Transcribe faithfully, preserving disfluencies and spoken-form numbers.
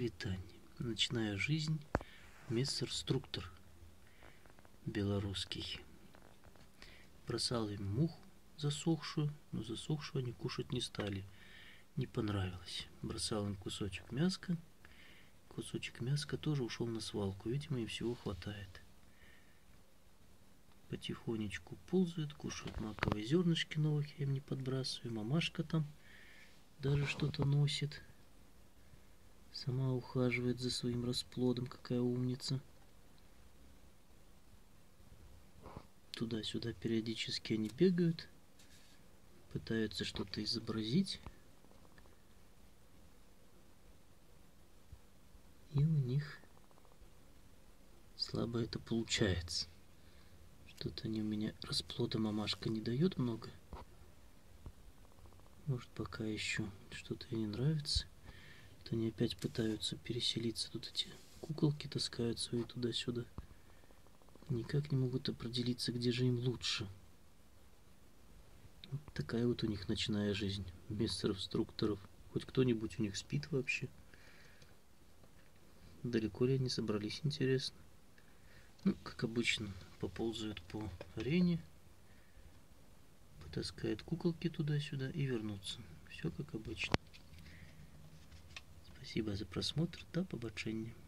Прывітанне. Начиная жизнь, мессер-структор белорусский. Бросал им муху засохшую, но засохшую они кушать не стали. Не понравилось. Бросал им кусочек мяска. Кусочек мяска тоже ушел на свалку. Видимо, им всего хватает. Потихонечку ползают, кушают маковые зернышки новых, я им не подбрасываю. Мамашка там даже что-то носит. Сама ухаживает за своим расплодом, какая умница. Туда-сюда периодически они бегают, пытаются что-то изобразить. И у них слабо это получается. Что-то они у меня расплода мамашка не дает много. Может, пока еще что-то ей не нравится. Вот они опять пытаются переселиться. Тут эти куколки таскают свои туда-сюда. Никак не могут определиться, где же им лучше. Вот такая вот у них ночная жизнь. Мессеров-структоров. Хоть кто-нибудь у них спит вообще? Далеко ли они собрались, интересно? Ну, как обычно, поползают по арене, потаскают куколки туда-сюда и вернутся. Все как обычно. Спасибо за просмотр. До побачення.